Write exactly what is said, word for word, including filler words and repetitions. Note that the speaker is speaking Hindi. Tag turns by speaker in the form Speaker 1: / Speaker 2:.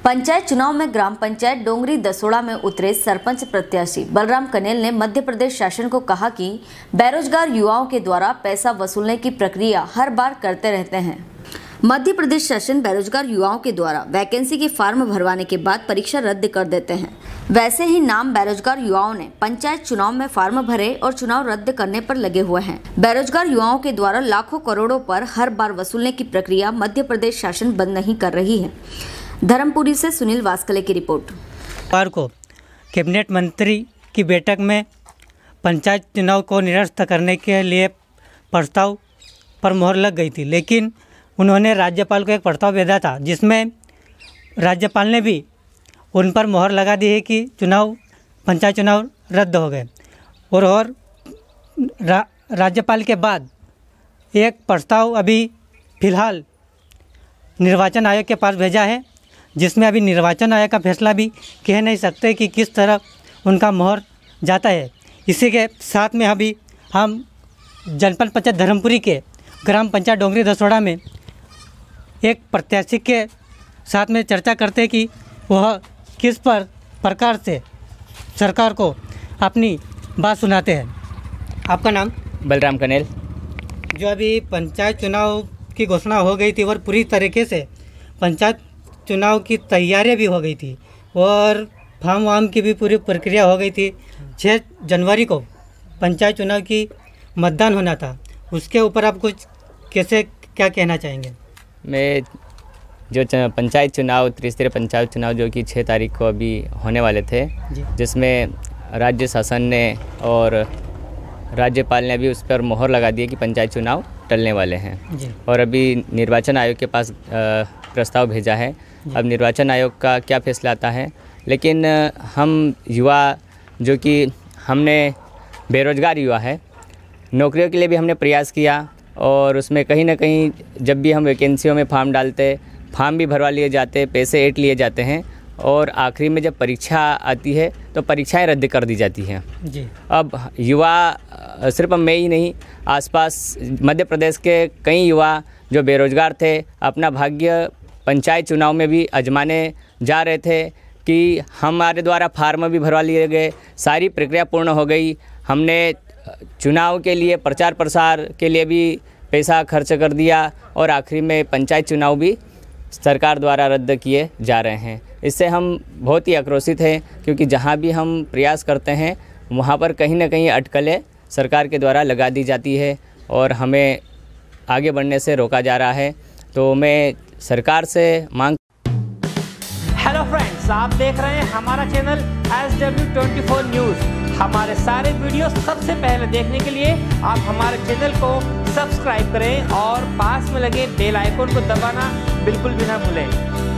Speaker 1: पंचायत चुनाव में ग्राम पंचायत डोंगरी दसोड़ा में उतरे सरपंच प्रत्याशी बलराम कनेल ने मध्य प्रदेश शासन को कहा कि बेरोजगार युवाओं के द्वारा पैसा वसूलने की प्रक्रिया हर बार करते रहते हैं। मध्य प्रदेश शासन बेरोजगार युवाओं के द्वारा वैकेंसी के फॉर्म भरवाने के बाद परीक्षा रद्द कर देते हैं। वैसे ही नाम बेरोजगार युवाओं ने पंचायत चुनाव में फॉर्म भरे और चुनाव रद्द करने पर लगे हुए हैं। बेरोजगार युवाओं के द्वारा लाखों करोड़ों पर हर बार वसूलने की प्रक्रिया मध्य प्रदेश शासन बंद नहीं कर रही है। धर्मपुरी से सुनील वास्कले की रिपोर्ट।
Speaker 2: बुधवार को कैबिनेट मंत्री की बैठक में पंचायत चुनाव को निरस्त करने के लिए प्रस्ताव पर मोहर लग गई थी, लेकिन उन्होंने राज्यपाल को एक प्रस्ताव भेजा था जिसमें राज्यपाल ने भी उन पर मोहर लगा दी है कि चुनाव पंचायत चुनाव रद्द हो गए। और और रा, राज्यपाल के बाद एक प्रस्ताव अभी फ़िलहाल निर्वाचन आयोग के पास भेजा है, जिसमें अभी निर्वाचन आयोग का फैसला भी कह नहीं सकते कि किस तरह उनका मोहर जाता है। इसी के साथ में अभी हम जनपद पंचायत धर्मपुरी के ग्राम पंचायत डोंगरी दसोड़ा में एक प्रत्याशी के साथ में चर्चा करते हैं कि वह किस पर प्रकार से सरकार को अपनी बात सुनाते हैं। आपका नाम?
Speaker 3: बलराम कनेल।
Speaker 2: जो अभी पंचायत चुनाव की घोषणा हो गई थी और पूरी तरीके से पंचायत चुनाव की तैयारियां भी हो गई थी और फॉर्म वार्म की भी पूरी प्रक्रिया हो गई थी। छः जनवरी को पंचायत चुनाव की मतदान होना था, उसके ऊपर आप कुछ कैसे क्या कहना चाहेंगे?
Speaker 3: मैं जो पंचायत चुनाव त्रिस्तरीय पंचायत चुनाव जो कि छः तारीख को अभी होने वाले थे, जिसमें राज्य शासन ने और राज्यपाल ने भी उस पर मोहर लगा दी कि पंचायत चुनाव टलने वाले हैं। और अभी निर्वाचन आयोग के पास प्रस्ताव भेजा है। अब निर्वाचन आयोग का क्या फैसला आता है, लेकिन हम युवा जो कि हमने बेरोजगार युवा है, नौकरियों के लिए भी हमने प्रयास किया और उसमें कहीं ना कहीं जब भी हम वैकेंसियों में फॉर्म डालते, फॉर्म भी भरवा लिए जाते, पैसे ऐंठ लिए जाते हैं और आखिरी में जब परीक्षा आती है तो परीक्षाएं रद्द कर दी जाती हैं जी। अब युवा सिर्फ मैं ही नहीं, आसपास मध्य प्रदेश के कई युवा जो बेरोजगार थे अपना भाग्य पंचायत चुनाव में भी आजमाने जा रहे थे कि हमारे द्वारा फार्म भी भरवा लिए गए, सारी प्रक्रिया पूर्ण हो गई। हमने चुनाव के लिए प्रचार प्रसार के लिए भी पैसा खर्च कर दिया और आखिरी में पंचायत चुनाव भी सरकार द्वारा रद्द किए जा रहे हैं। इससे हम बहुत ही आक्रोशित हैं, क्योंकि जहां भी हम प्रयास करते हैं वहां पर कहीं ना कहीं अटकलें सरकार के द्वारा लगा दी जाती है और हमें आगे बढ़ने से रोका जा रहा है। तो मैं सरकार से मांग
Speaker 4: हेलो फ्रेंड्स, आप देख रहे हैं हमारा channel S W twenty four news. हमारे सारे वीडियो सबसे पहले देखने के लिए आप हमारे चैनल को सब्सक्राइब करें और पास में लगे बेल आइकन को दबाना बिल्कुल भी ना भूलें।